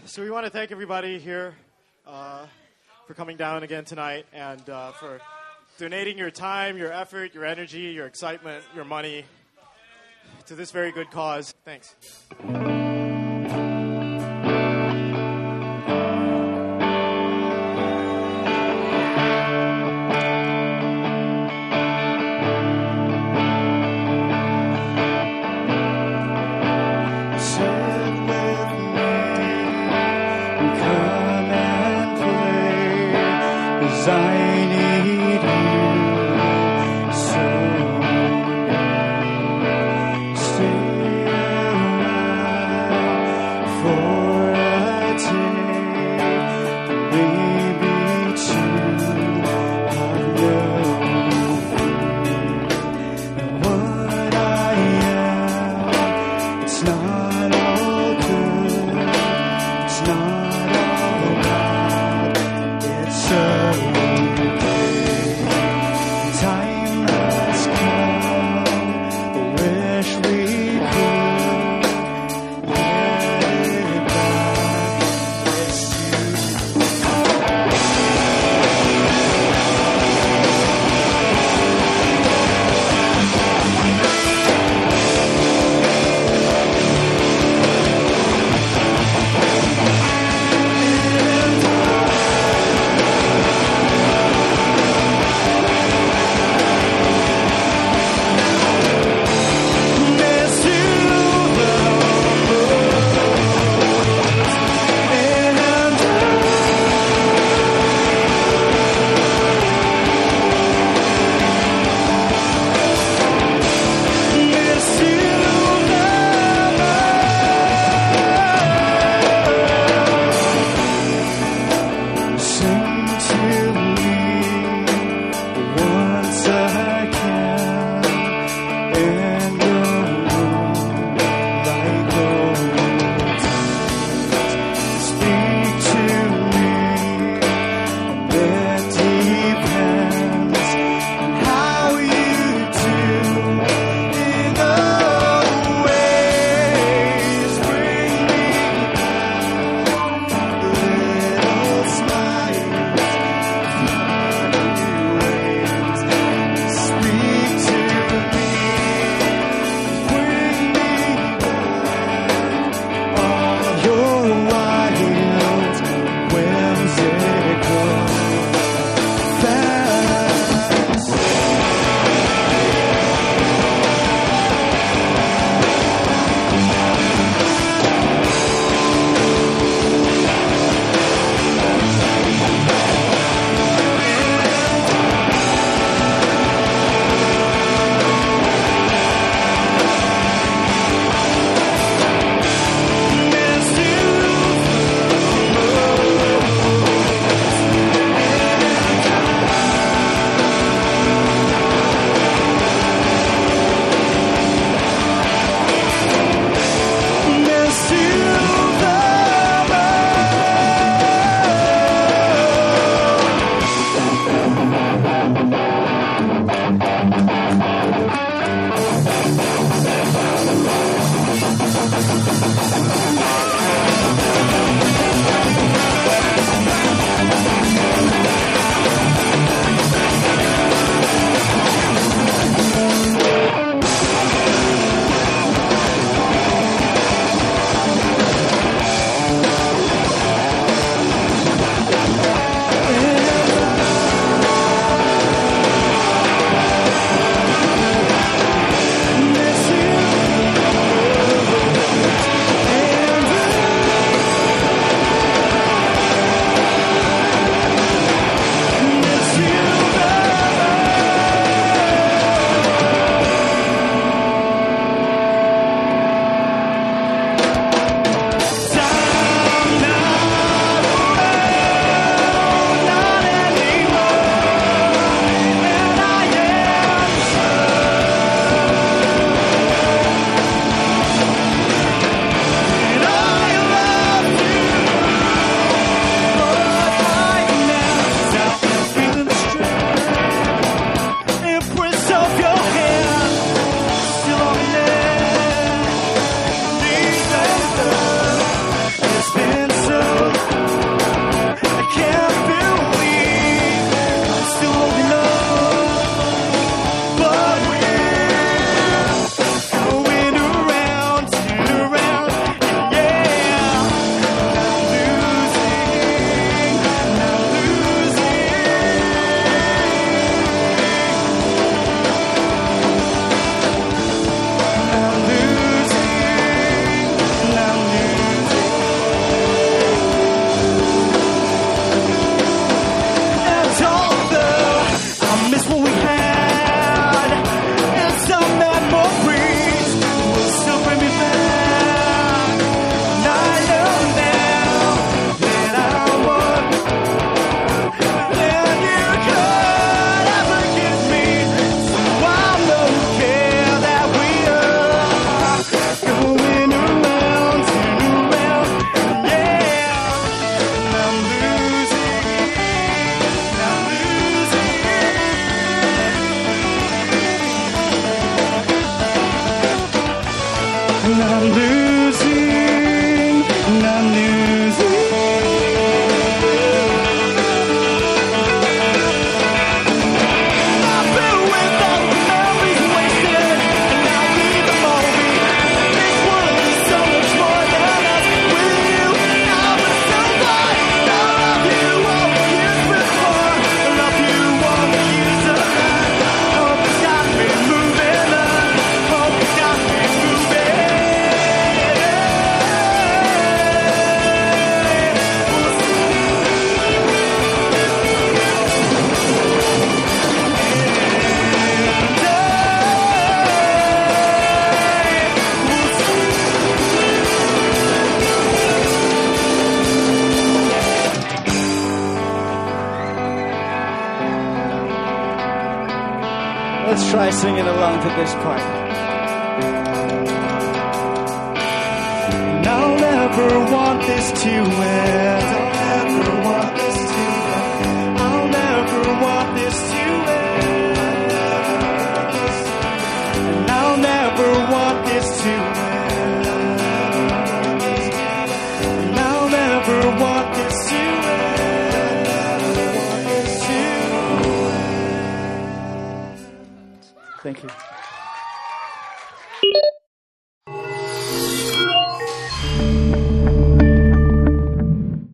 So we want to thank everybody here for coming down again tonight and for donating your time, your effort, your energy, your excitement, your money to this very good cause. Thanks. I need you so. Stay around. Let's try singing along to this part. And I'll never want this to end. I'll never want this to end. I'll never want this to end. And I'll never want this to end. And I'll never want this to end. Thank you.